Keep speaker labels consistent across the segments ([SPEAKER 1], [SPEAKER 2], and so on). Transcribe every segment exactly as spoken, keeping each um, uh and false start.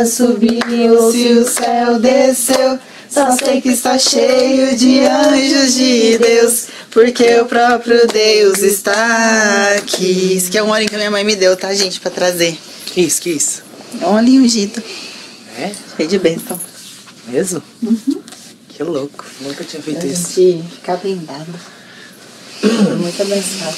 [SPEAKER 1] Subiu, se o céu desceu, só sei que está cheio de anjos de Deus, porque o próprio Deus está aqui. Isso aqui é um olhinho que a minha mãe me deu, tá, gente, pra trazer.
[SPEAKER 2] Que isso, que isso?
[SPEAKER 1] É um olhinho ungido.
[SPEAKER 2] É?
[SPEAKER 1] Cheio de bênção.
[SPEAKER 2] Mesmo?
[SPEAKER 1] Uhum.
[SPEAKER 2] Que louco, nunca tinha feito
[SPEAKER 1] Pra
[SPEAKER 2] isso.
[SPEAKER 1] gente ficar blindado. Muito abençoado.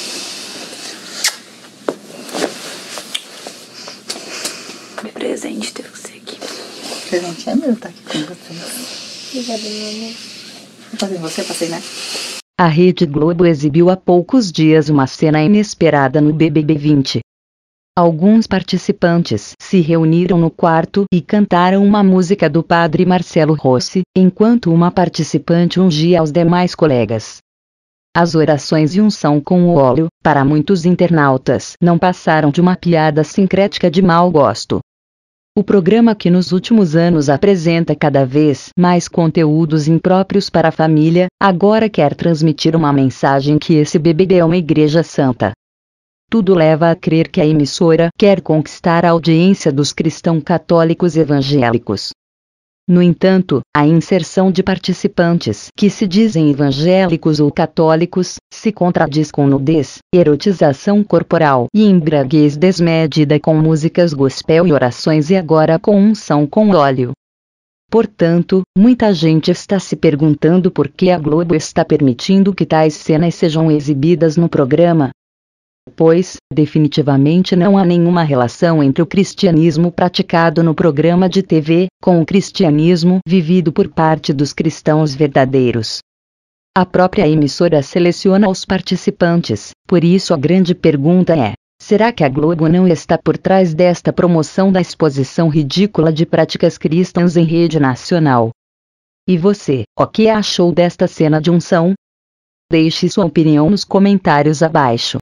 [SPEAKER 3] Meu presente ter você aqui.
[SPEAKER 1] O presente é meu, tá aqui com vocês.
[SPEAKER 3] Obrigada, meu amor.
[SPEAKER 1] Vou fazer você, passei, né?
[SPEAKER 4] A Rede Globo exibiu há poucos dias uma cena inesperada no B B B vinte. Alguns participantes se reuniram no quarto e cantaram uma música do padre Marcelo Rossi, enquanto uma participante ungia aos demais colegas. As orações e unção com o óleo, para muitos internautas, não passaram de uma piada sincrética de mau gosto. O programa, que nos últimos anos apresenta cada vez mais conteúdos impróprios para a família, agora quer transmitir uma mensagem que esse B B B é uma igreja santa. Tudo leva a crer que a emissora quer conquistar a audiência dos cristãos católicos evangélicos. No entanto, a inserção de participantes que se dizem evangélicos ou católicos se contradiz com nudez, erotização corporal e embriaguez desmedida com músicas gospel e orações, e agora com unção com óleo. Portanto, muita gente está se perguntando por que a Globo está permitindo que tais cenas sejam exibidas no programa. Pois, definitivamente não há nenhuma relação entre o cristianismo praticado no programa de T V, com o cristianismo vivido por parte dos cristãos verdadeiros. A própria emissora seleciona os participantes, por isso a grande pergunta é: será que a Globo não está por trás desta promoção da exposição ridícula de práticas cristãs em rede nacional? E você, o que achou desta cena de unção? Deixe sua opinião nos comentários abaixo.